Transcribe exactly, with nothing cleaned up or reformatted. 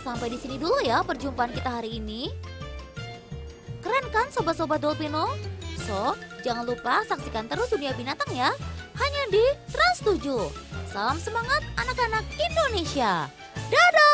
Sampai di sini dulu ya perjumpaan kita hari ini. Keren kan sobat-sobat Dolpino? So, jangan lupa saksikan terus Dunia Binatang ya. Hanya di Trans tujuh. Salam semangat anak-anak Indonesia. Dadah!